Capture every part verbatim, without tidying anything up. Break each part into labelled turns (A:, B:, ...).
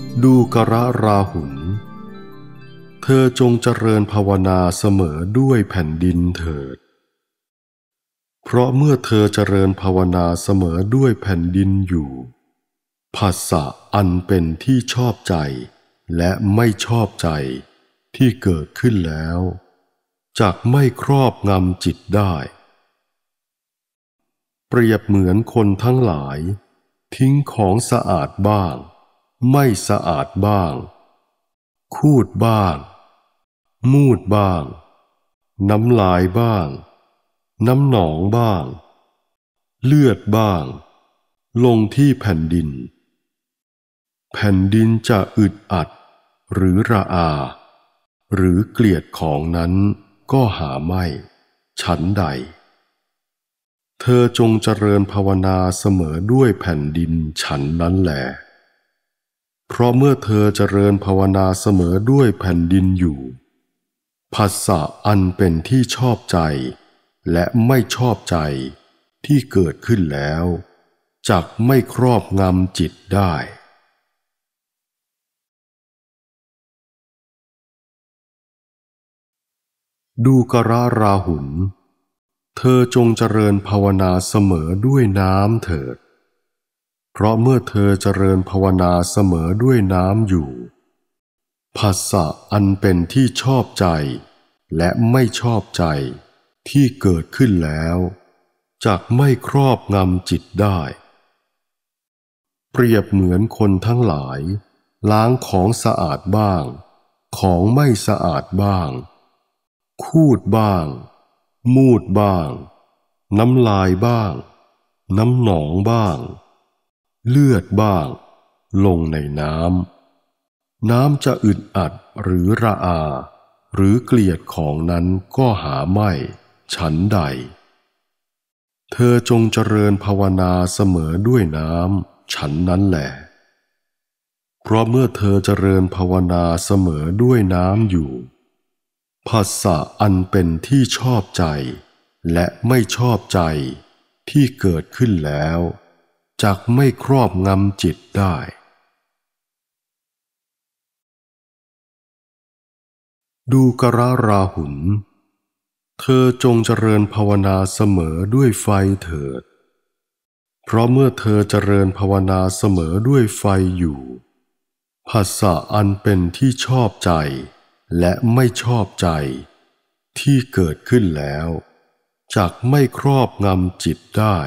A: ดูกระราหุลเธอจงเจริญภาวนาเสมอด้วยแผ่นดินเถิดเพราะเมื่อเธอเจริญภาวนาเสมอด้วยแผ่นดินอยู่ภาษะอันเป็นที่ชอบใจและไม่ชอบใจที่เกิดขึ้นแล้วจักไม่ครอบงำจิตได้เปรียบเหมือนคนทั้งหลายทิ้งของสะอาดบ้างไม่สะอาดบ้างคูดบ้างมูดบ้างน้ำลายบ้างน้ำหนองบ้างเลือดบ้างลงที่แผ่นดินแผ่นดินจะอึดอัดหรือระอาหรือเกลียดของนั้นก็หาไม่ฉันใดเธอจงเจริญภาวนาเสมอด้วยแผ่นดินฉันนั้นแหละเพราะเมื่อเธอเจริญภาวนาเสมอด้วยแผ่นดินอยู่ภาษะอันเป็นที่ชอบใจและไม่ชอบใจที่เกิดขึ้นแล้วจักไม่ครอบงำจิตได้ดูกระราหุลเธอจงเจริญภาวนาเสมอด้วยน้ำเถิดเพราะเมื่อเธอเจริญภาวนาเสมอด้วยน้ำอยู่ภาษะอันเป็นที่ชอบใจและไม่ชอบใจที่เกิดขึ้นแล้วจักไม่ครอบงำจิตได้เปรียบเหมือนคนทั้งหลายล้างของสะอาดบ้างของไม่สะอาดบ้างคูดบ้างมูดบ้างน้ำลายบ้างน้ำหนองบ้างเลือดบ้างลงในน้ำน้ำจะอึดอัดหรือระอาหรือเกลียดของนั้นก็หาไม่ฉันใดเธอจงเจริญภาวนาเสมอด้วยน้ำฉันนั้นแหละเพราะเมื่อเธอเจริญภาวนาเสมอด้วยน้ำอยู่ภาษะอันเป็นที่ชอบใจและไม่ชอบใจที่เกิดขึ้นแล้วจักไม่ครอบงำจิตได้ดูกระราหุลเธอจงเจริญภาวนาเสมอด้วยไฟเถิดเพราะเมื่อเธอเจริญภาวนาเสมอด้วยไฟอยู่ภาษะอันเป็นที่ชอบใจและไม่ชอบใจที่เกิดขึ้นแล้วจักไม่ครอบงำจิตได้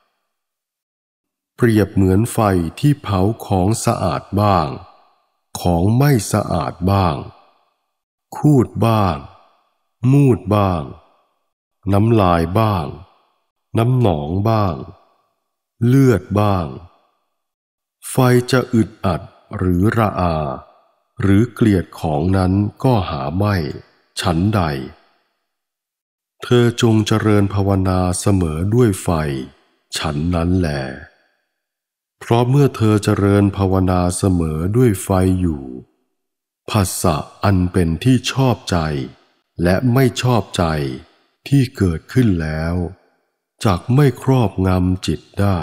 A: เปรียบเหมือนไฟที่เผาของสะอาดบ้างของไม่สะอาดบ้างคูดบ้างมูดบ้างน้ำลายบ้างน้ำหนองบ้างเลือดบ้างไฟจะอึดอัดหรือระอาหรือเกลียดของนั้นก็หาไม่ฉันใดเธอจงเจริญภาวนาเสมอด้วยไฟฉันนั้นแลเพราะเมื่อเธอเจริญภาวนาเสมอด้วยไฟอยู่ภาษะอันเป็นที่ชอบใจและไม่ชอบใจที่เกิดขึ้นแล้วจักไม่ครอบงำจิตได้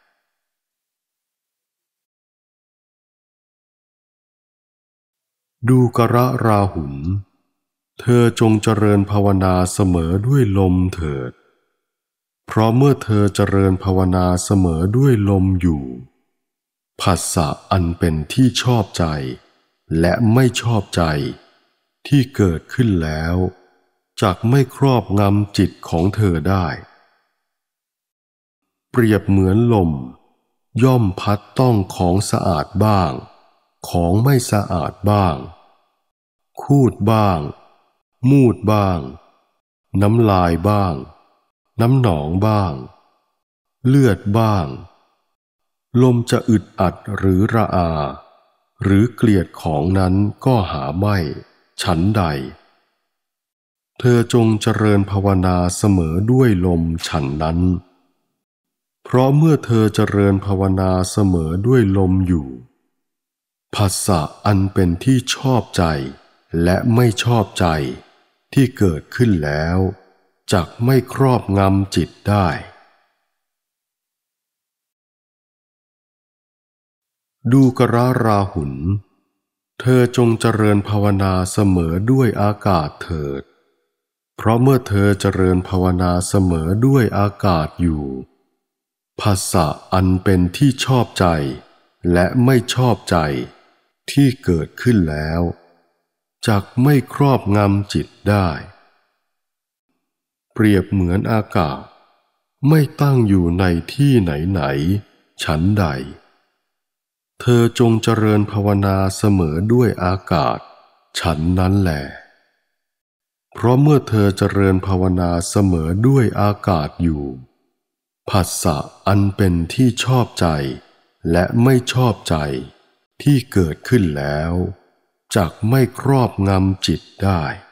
A: ดูกระราหุลเธอจงเจริญภาวนาเสมอด้วยลมเถิดเพราะเมื่อเธอเจริญภาวนาเสมอด้วยลมอยู่ภาษะอันเป็นที่ชอบใจและไม่ชอบใจที่เกิดขึ้นแล้วจักไม่ครอบงำจิตของเธอได้เปรียบเหมือนลมย่อมพัดต้องของสะอาดบ้างของไม่สะอาดบ้างคูดบ้างมูดบ้างน้ำลายบ้างน้ำหนองบ้างเลือดบ้างลมจะอึดอัดหรือระอาหรือเกลียดของนั้นก็หาไม่ฉันใดเธอจงเจริญภาวนาเสมอด้วยลมฉันนั้นเพราะเมื่อเธอเจริญภาวนาเสมอด้วยลมอยู่ภาษะอันเป็นที่ชอบใจและไม่ชอบใจที่เกิดขึ้นแล้วจักไม่ครอบงำจิตได้ดูกระราหุลเธอจงเจริญภาวนาเสมอด้วยอากาศเถิดเพราะเมื่อเธอเจริญภาวนาเสมอด้วยอากาศอยู่ภาษะอันเป็นที่ชอบใจและไม่ชอบใจที่เกิดขึ้นแล้วจักไม่ครอบงำจิตได้เปรียบเหมือนอากาศไม่ตั้งอยู่ในที่ไหนๆฉันใดเธอจงเจริญภาวนาเสมอด้วยอากาศฉันนั้นแหละเพราะเมื่อเธอเจริญภาวนาเสมอด้วยอากาศอยู่ผัสสะอันเป็นที่ชอบใจและไม่ชอบใจที่เกิดขึ้นแล้วจักไม่ครอบงำจิตได้